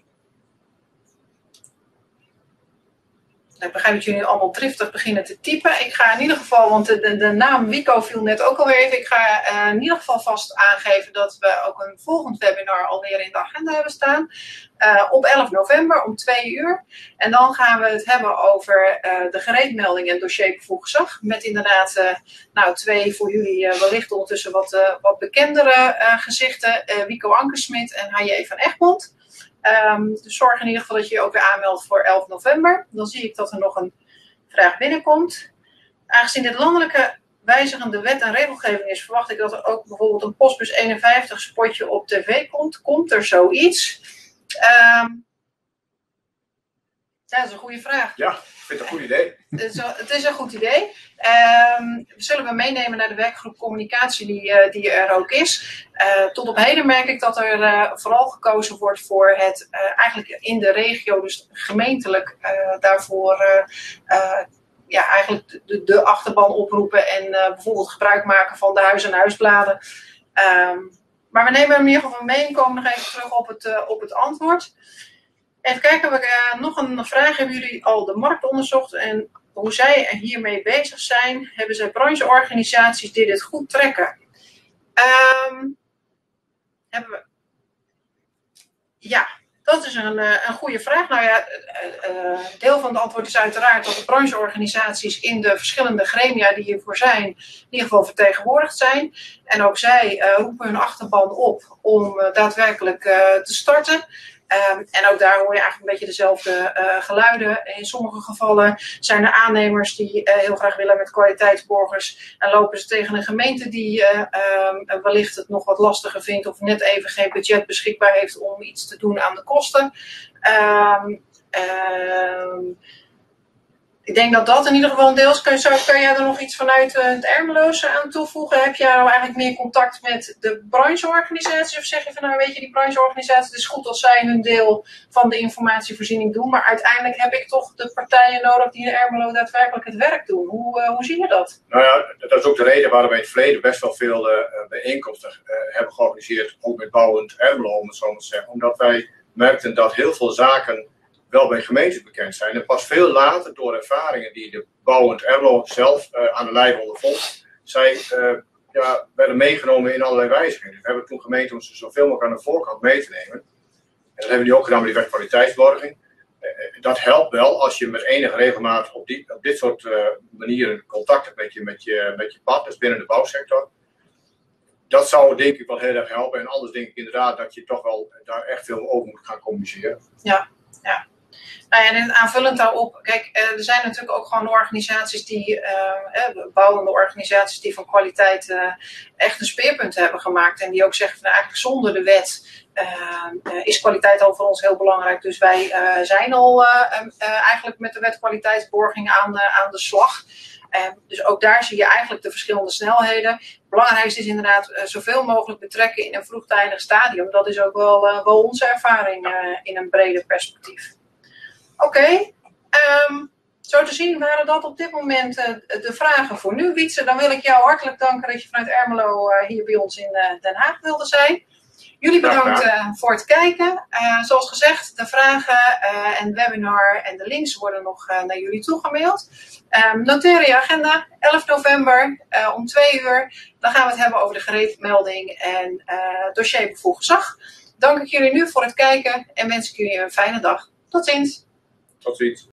Ik begrijp dat jullie allemaal driftig beginnen te typen. Ik ga in ieder geval, want de naam Wico viel net ook alweer even. Ik ga in ieder geval vast aangeven dat we ook een volgend webinar alweer in de agenda hebben staan. Op 11 november om 2 uur. En dan gaan we het hebben over de gereedmelding en dossierbevoegd gezag. Met inderdaad 2 voor jullie wellicht ondertussen wat bekendere gezichten. Wico Ankersmit en H.J. van Egmond. Dus zorg in ieder geval dat je je ook weer aanmeldt voor 11 november. Dan zie ik dat er nog een vraag binnenkomt. Aangezien dit landelijke wijzigende wet en regelgeving is, verwacht ik dat er ook bijvoorbeeld een Postbus 51 spotje op tv komt. Komt er zoiets? Ja, dat is een goede vraag. Ja, ik vind het een goed idee. Het is een goed idee. Zullen we meenemen naar de werkgroep communicatie die er ook is. Tot op heden merk ik dat er vooral gekozen wordt voor het eigenlijk in de regio, dus gemeentelijk daarvoor eigenlijk de achterban oproepen en bijvoorbeeld gebruik maken van de huis-en-huisbladen. Maar we nemen hem in ieder geval mee en komen nog even terug op het antwoord. Even kijken, nog een vraag. Hebben jullie al de markt onderzocht en hoe zij hiermee bezig zijn? Hebben zij brancheorganisaties die dit goed trekken? Ja, dat is een goede vraag. Nou ja, deel van het antwoord is uiteraard dat de brancheorganisaties in de verschillende gremia die hiervoor zijn, in ieder geval vertegenwoordigd zijn. En ook zij roepen hun achterban op om daadwerkelijk te starten. En ook daar hoor je eigenlijk een beetje dezelfde geluiden. In sommige gevallen zijn er aannemers die heel graag willen met kwaliteitsborgers. En lopen ze tegen een gemeente die wellicht het nog wat lastiger vindt of net even geen budget beschikbaar heeft om iets te doen aan de kosten. Ik denk dat dat in ieder geval een deel is. Kan jij er nog iets vanuit het Ermeloze aan toevoegen? Heb jij nou eigenlijk meer contact met de brancheorganisaties? Of zeg je van nou weet je, die brancheorganisaties, het is goed als zij hun deel van de informatievoorziening doen. Maar uiteindelijk heb ik toch de partijen nodig die in Ermelo daadwerkelijk het werk doen. Hoe zie je dat? Nou ja, dat is ook de reden waarom we in het verleden best wel veel bijeenkomsten hebben georganiseerd. Ook met Bouwend Ermelo, om het zo maar te zeggen. Omdat wij merkten dat heel veel zaken wel bij gemeentes bekend zijn. En pas veel later, door ervaringen die de Bouwend Ermelo zelf aan de lijve ondervond, zij werden meegenomen in allerlei wijzigingen. Dus we hebben toen gemeenten om ze zoveel mogelijk aan de voorkant mee te nemen. En dat hebben we nu ook gedaan met die wet kwaliteitsborging. Dat helpt wel als je met enige regelmaat op dit soort manieren contact hebt met je partners binnen de bouwsector. Dat zou denk ik wel heel erg helpen. En anders denk ik inderdaad dat je toch wel daar echt veel over moet gaan communiceren. Ja. Nou ja, en aanvullend daarop, kijk, er zijn natuurlijk ook gewoon organisaties bouwende organisaties die van kwaliteit echt een speerpunt hebben gemaakt. En die ook zeggen van eigenlijk zonder de wet is kwaliteit al voor ons heel belangrijk. Dus wij zijn al eigenlijk met de wet kwaliteitsborging aan de slag. Dus ook daar zie je eigenlijk de verschillende snelheden. Het belangrijkste is inderdaad zoveel mogelijk betrekken in een vroegtijdig stadium. Dat is ook wel onze ervaring in een breder perspectief. Oké. Zo te zien waren dat op dit moment de vragen voor nu. Wietse, dan wil ik jou hartelijk danken dat je vanuit Ermelo hier bij ons in Den Haag wilde zijn. Jullie bedankt voor het kijken. Zoals gezegd, de vragen en het webinar en de links worden nog naar jullie toegemaild. Noteer je agenda, 11 november om 2 uur. Dan gaan we het hebben over de gereedmelding en dossierbevoegd gezag. Dank ik jullie nu voor het kijken en wens ik jullie een fijne dag. Tot ziens. Tot ziens.